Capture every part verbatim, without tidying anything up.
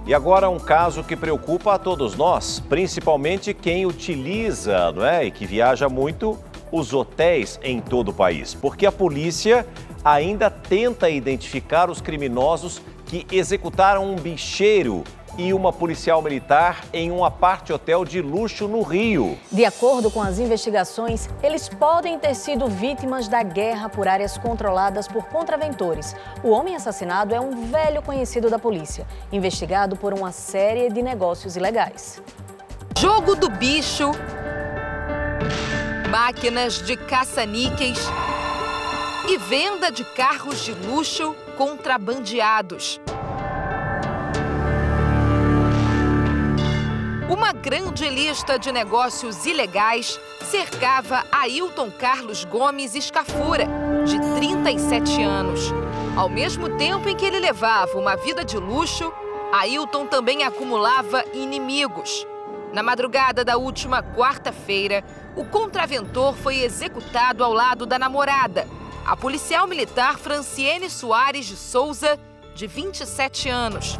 E agora um caso que preocupa a todos nós, principalmente quem utiliza, não é, e que viaja muito, os hotéis em todo o país. Porque a polícia ainda tenta identificar os criminosos que executaram um bicheiro e uma policial militar em um apart-hotel de luxo no Rio. De acordo com as investigações, eles podem ter sido vítimas da guerra por áreas controladas por contraventores. O homem assassinado é um velho conhecido da polícia, investigado por uma série de negócios ilegais. Jogo do bicho, máquinas de caça-níqueis e venda de carros de luxo contrabandeados. Uma grande lista de negócios ilegais cercava Ailton Carlos Gomes Escafura, de trinta e sete anos. Ao mesmo tempo em que ele levava uma vida de luxo, Ailton também acumulava inimigos. Na madrugada da última quarta-feira, o contraventor foi executado ao lado da namorada, a policial militar Franciene Soares de Souza, de vinte e sete anos.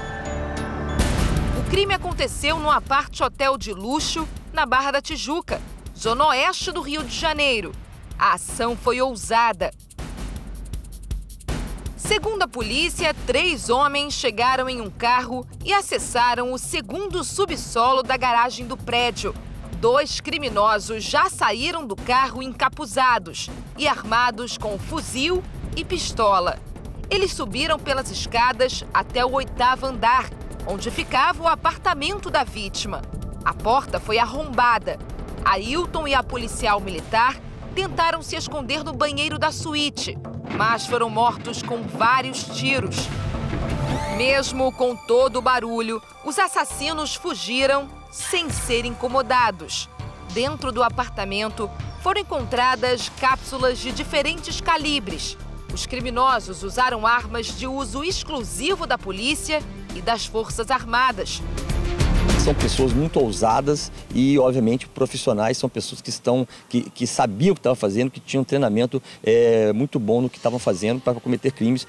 O crime aconteceu num apart-hotel de luxo na Barra da Tijuca, zona oeste do Rio de Janeiro. A ação foi ousada. Segundo a polícia, três homens chegaram em um carro e acessaram o segundo subsolo da garagem do prédio. Dois criminosos já saíram do carro encapuzados e armados com fuzil e pistola. Eles subiram pelas escadas até o oitavo andar, onde ficava o apartamento da vítima. A porta foi arrombada. Ailton e a policial militar tentaram se esconder no banheiro da suíte, mas foram mortos com vários tiros. Mesmo com todo o barulho, os assassinos fugiram sem ser incomodados. Dentro do apartamento foram encontradas cápsulas de diferentes calibres. Os criminosos usaram armas de uso exclusivo da polícia e das Forças Armadas. São pessoas muito ousadas e, obviamente, profissionais. São pessoas que, estão, que, que sabiam o que estavam fazendo, que tinham um treinamento é, muito bom no que estavam fazendo para cometer crimes.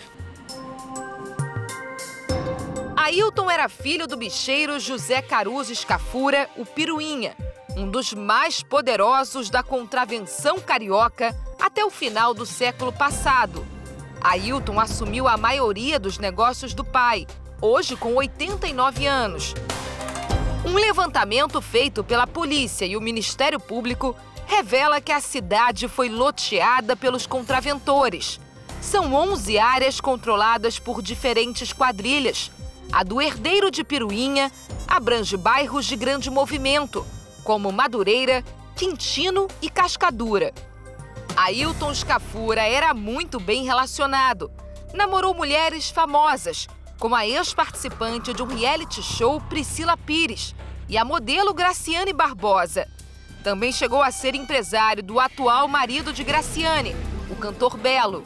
Ailton era filho do bicheiro José Caruso Escafura, o Piruinha, um dos mais poderosos da contravenção carioca até o final do século passado. Ailton assumiu a maioria dos negócios do pai, hoje com oitenta e nove anos. Um levantamento feito pela polícia e o Ministério Público revela que a cidade foi loteada pelos contraventores. São onze áreas controladas por diferentes quadrilhas. A do Herdeiro de Piruinha abrange bairros de grande movimento, como Madureira, Quintino e Cascadura. Ailton Escafura era muito bem relacionado. Namorou mulheres famosas, como a ex-participante de um reality show Priscila Pires e a modelo Graciane Barbosa. Também chegou a ser empresário do atual marido de Graciane, o cantor Belo.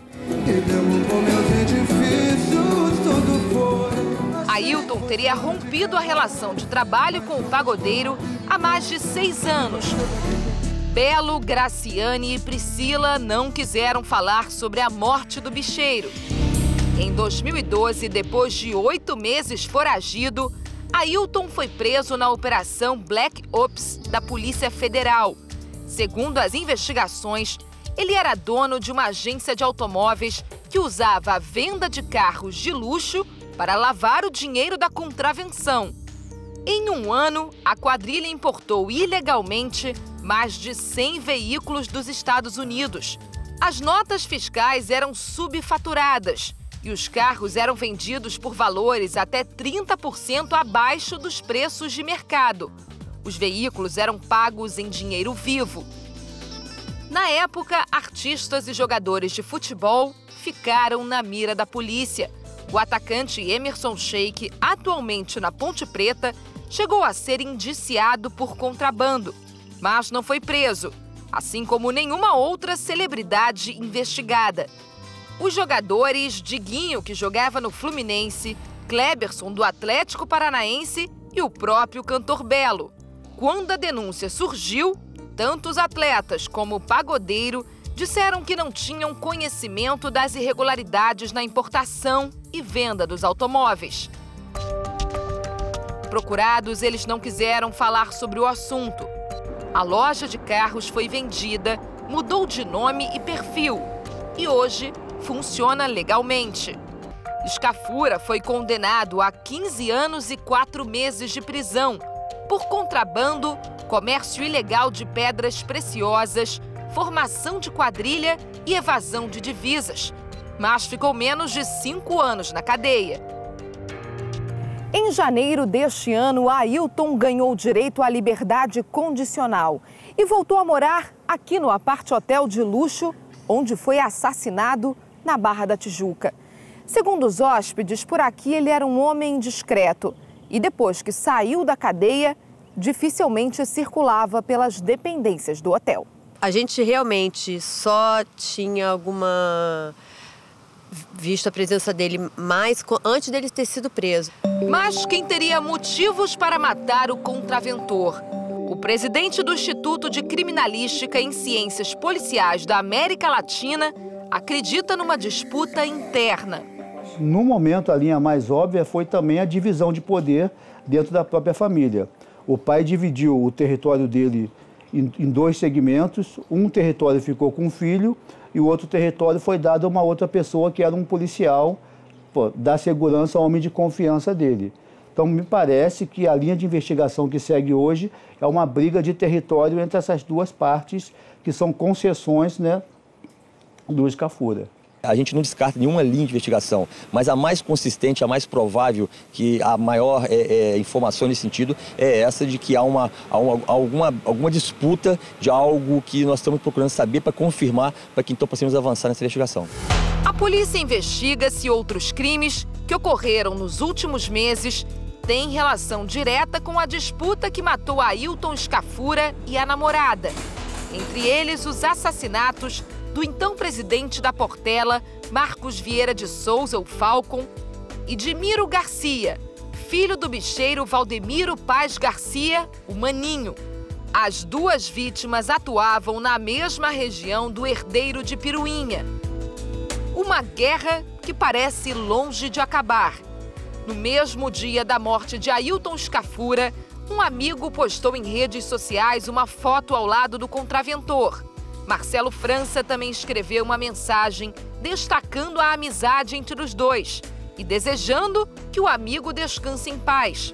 Ailton teria rompido a relação de trabalho com o pagodeiro há mais de seis anos. Belo, Graciane e Priscila não quiseram falar sobre a morte do bicheiro. Em dois mil e doze, depois de oito meses foragido, Ailton foi preso na Operação Black Ops da Polícia Federal. Segundo as investigações, ele era dono de uma agência de automóveis que usava a venda de carros de luxo para lavar o dinheiro da contravenção. Em um ano, a quadrilha importou ilegalmente mais de cem veículos dos Estados Unidos. As notas fiscais eram subfaturadas e os carros eram vendidos por valores até trinta por cento abaixo dos preços de mercado. Os veículos eram pagos em dinheiro vivo. Na época, artistas e jogadores de futebol ficaram na mira da polícia. O atacante Emerson Sheik, atualmente na Ponte Preta, chegou a ser indiciado por contrabando, mas não foi preso, assim como nenhuma outra celebridade investigada. Os jogadores Diguinho, que jogava no Fluminense, Kleberson, do Atlético Paranaense e o próprio cantor Belo. Quando a denúncia surgiu, tanto os atletas como o pagodeiro disseram que não tinham conhecimento das irregularidades na importação e venda dos automóveis. procurados, eles não quiseram falar sobre o assunto. A loja de carros foi vendida, mudou de nome e perfil e hoje funciona legalmente. Scafura foi condenado a quinze anos e quatro meses de prisão por contrabando, comércio ilegal de pedras preciosas, formação de quadrilha e evasão de divisas, mas ficou menos de cinco anos na cadeia. Em janeiro deste ano, Ailton ganhou direito à liberdade condicional e voltou a morar aqui no Apart Hotel de luxo, onde foi assassinado na Barra da Tijuca. Segundo os hóspedes, por aqui ele era um homem discreto e depois que saiu da cadeia, dificilmente circulava pelas dependências do hotel. A gente realmente só tinha alguma visto a presença dele mais antes dele ter sido preso. Mas quem teria motivos para matar o contraventor? O presidente do Instituto de Criminalística em Ciências Policiais da América Latina acredita numa disputa interna. No momento, a linha mais óbvia foi também a divisão de poder dentro da própria família. O pai dividiu o território dele em, em dois segmentos. Um território ficou com o filho e o outro território foi dado a uma outra pessoa que era um policial, pô, da segurança, homem de confiança dele. Então, me parece que a linha de investigação que segue hoje é uma briga de território entre essas duas partes, que são concessões, né, do Scafura. A gente não descarta nenhuma linha de investigação, mas a mais consistente, a mais provável, que a maior é, é, informação nesse sentido é essa de que há, uma, há uma, alguma, alguma disputa de algo que nós estamos procurando saber para confirmar, para que então possamos avançar nessa investigação. A polícia investiga se outros crimes que ocorreram nos últimos meses têm relação direta com a disputa que matou Ailton Scafura e a namorada. Entre eles, os assassinatos do então presidente da Portela, Marcos Vieira de Souza, o Falcon, e de Miro Garcia, filho do bicheiro Valdemiro Paz Garcia, o Maninho. As duas vítimas atuavam na mesma região do Herdeiro de Piruinha. Uma guerra que parece longe de acabar. No mesmo dia da morte de Ailton Scafura, um amigo postou em redes sociais uma foto ao lado do contraventor. Marcelo França também escreveu uma mensagem destacando a amizade entre os dois e desejando que o amigo descanse em paz.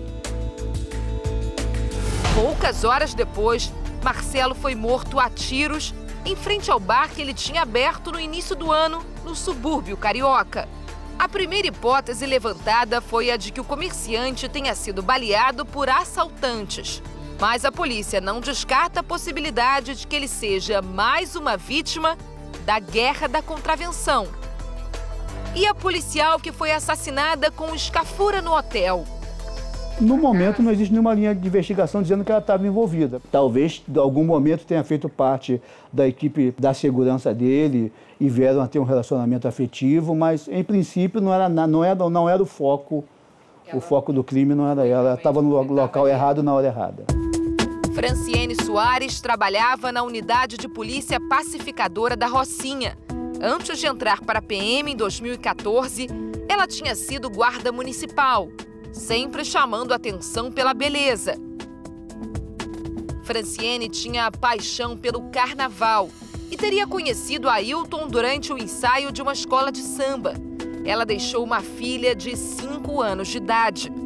Poucas horas depois, Marcelo foi morto a tiros em frente ao bar que ele tinha aberto no início do ano, no subúrbio carioca. A primeira hipótese levantada foi a de que o comerciante tenha sido baleado por assaltantes. Mas a polícia não descarta a possibilidade de que ele seja mais uma vítima da guerra da contravenção. E a policial que foi assassinada com Scafura no hotel? No momento, não existe nenhuma linha de investigação dizendo que ela estava envolvida. Talvez, em algum momento, tenha feito parte da equipe da segurança dele e vieram a ter um relacionamento afetivo, mas, em princípio, não era, não era, não era o foco. O foco do crime não era ela. Ela estava no local errado, na hora errada. Franciene Soares trabalhava na unidade de polícia pacificadora da Rocinha. Antes de entrar para a P M em dois mil e quatorze, ela tinha sido guarda municipal, sempre chamando atenção pela beleza. Franciene tinha paixão pelo carnaval e teria conhecido Ailton durante o ensaio de uma escola de samba. Ela deixou uma filha de cinco anos de idade.